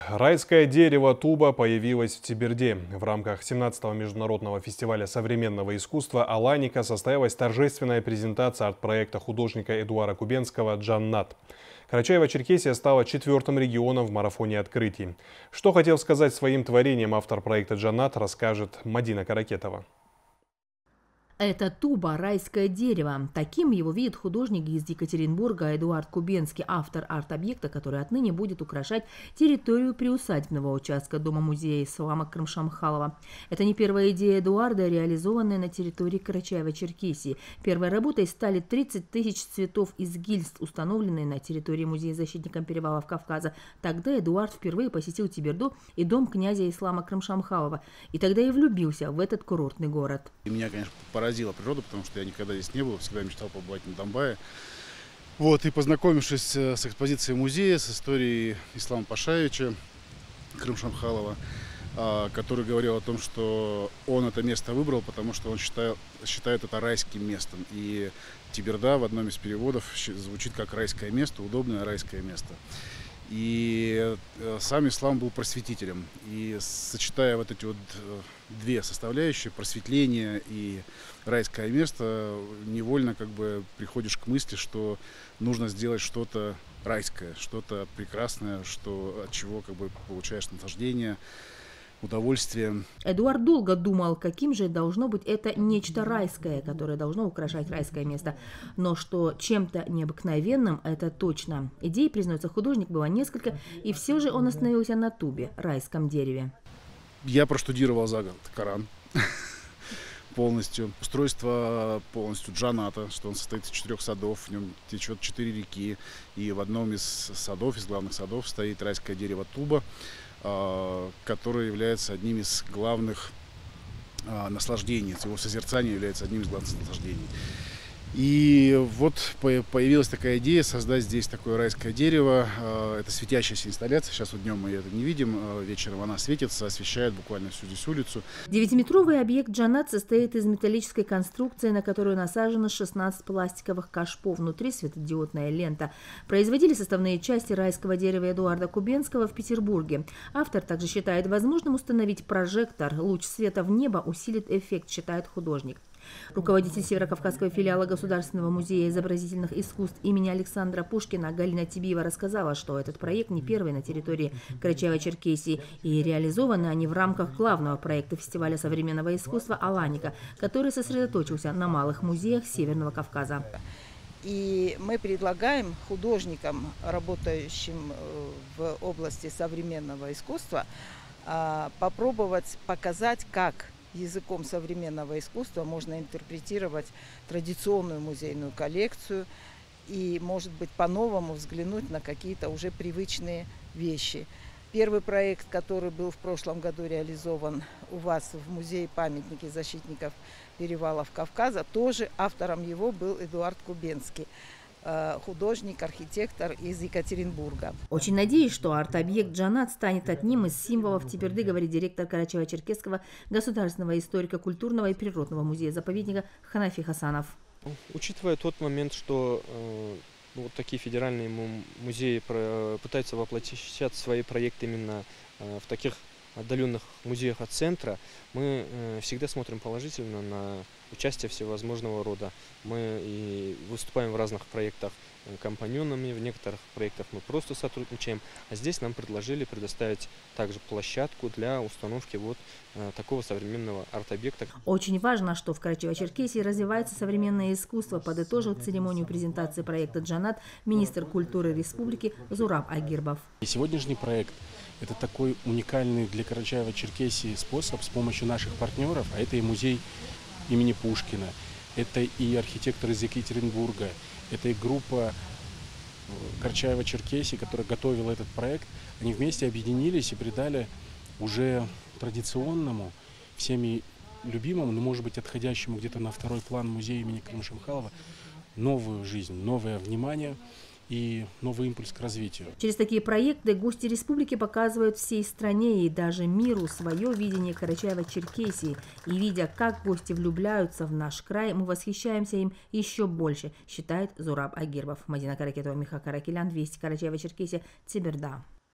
Райское дерево туба появилось в Теберде. В рамках 17-го международного фестиваля современного искусства «Аланика» состоялась торжественная презентация арт-проекта художника Эдуарда Кубенского «Джаннат». Карачаево-Черкесия стала 4-м регионом в марафоне открытий. Что хотел сказать своим творением автор проекта «Джаннат», расскажет Мадина Каракетова. Это туба – райское дерево. Таким его видит художник из Екатеринбурга Эдуард Кубенский, автор арт-объекта, который отныне будет украшать территорию приусадебного участка Дома-музея ислама Крым-Шамхалова. Это не первая идея Эдуарда, реализованная на территории Карачаево-Черкесии. Первой работой стали 30 тысяч цветов из гильз, установленные на территории музея защитникам перевалов Кавказа. Тогда Эдуард впервые посетил Теберду и дом князя ислама Крым-Шамхалова. И тогда и влюбился в этот курортный город. И меня, конечно, поразила природа, потому что я никогда здесь не был, всегда мечтал побывать на Домбае. Вот, и познакомившись с экспозицией музея, с историей Ислама Пашаевича Крым-Шамхалова, который говорил о том, что он это место выбрал, потому что он считает это райским местом. И Теберда в одном из переводов звучит как райское место, удобное райское место. И сам ислам был просветителем. И сочетая вот эти вот две составляющие, просветление и райское место, невольно как бы приходишь к мысли, что нужно сделать что-то райское, что-то прекрасное, от чего как бы получаешь наслаждение, удовольствие. Эдуард долго думал, каким же должно быть это нечто райское, которое должно украшать райское место. Но что чем-то необыкновенным, это точно. Идей, признается художник, было несколько, и все же он остановился на тубе, райском дереве. Я проштудировал за год Коран полностью. Устройство полностью джаната, что он состоит из 4 садов, в нем течет 4 реки. И в одном из садов, из главных садов, стоит райское дерево туба, которое является одним из главных наслаждений. Его созерцание является одним из главных наслаждений. И вот появилась такая идея создать здесь такое райское дерево. Это светящаяся инсталляция. Сейчас вот днем мы это не видим, вечером она светится, освещает буквально всю здесь улицу. 9-метровый объект «Джаннат» состоит из металлической конструкции, на которую насажено 16 пластиковых кашпо. Внутри светодиодная лента. Производили составные части райского дерева Эдуарда Кубенского в Петербурге. Автор также считает возможным установить прожектор. Луч света в небо усилит эффект, считает художник. Руководитель Северокавказского филиала Государственного музея изобразительных искусств имени Александра Пушкина Галина Тибиева рассказала, что этот проект не первый на территории Карачаево-Черкесии, и реализованы они в рамках главного проекта фестиваля современного искусства «Аланика», который сосредоточился на малых музеях Северного Кавказа. И мы предлагаем художникам, работающим в области современного искусства, попробовать показать, как языком современного искусства можно интерпретировать традиционную музейную коллекцию и, может быть, по-новому взглянуть на какие-то уже привычные вещи. Первый проект, который был в прошлом году реализован у вас в музее-памятнике защитников перевалов Кавказа, тоже автором его был Эдуард Кубенский, художник, архитектор из Екатеринбурга. Очень надеюсь, что арт-объект «Джаннат» станет одним из символов Теберды, говорит директор Карачаево-Черкесского государственного историко-культурного и природного музея-заповедника Ханафи Хасанов. Учитывая тот момент, что вот такие федеральные музеи пытаются воплощать свои проекты именно в таких отдаленных музеях от центра, мы всегда смотрим положительно на участие всевозможного рода. Мы и выступаем в разных проектах компаньонами, в некоторых проектах мы просто сотрудничаем, а здесь нам предложили предоставить также площадку для установки вот такого современного арт-объекта. Очень важно, что в Карачаево-Черкесии развивается современное искусство, подытожил церемонию презентации проекта «Джаннат» министр культуры республики Зураб Агирбов. И сегодняшний проект – это такой уникальный для Карачаево-Черкесии способ с помощью наших партнеров, а это и музей имени Пушкина, это и архитектор из Екатеринбурга, это и группа Карачаево-Черкесии, которая готовила этот проект. Они вместе объединились и придали уже традиционному, всеми любимому, но, может быть, отходящему где-то на второй план музея имени Крым-Шамхалова новую жизнь, новое внимание и новый импульс к развитию. Через такие проекты гости республики показывают всей стране и даже миру свое видение Карачаево-Черкесии. И видя, как гости влюбляются в наш край, мы восхищаемся им еще больше, считает Зураб Агирбов. Мадина Каракетова, Михаил Каракелян, Вести, Карачаево-Черкесия, Теберда.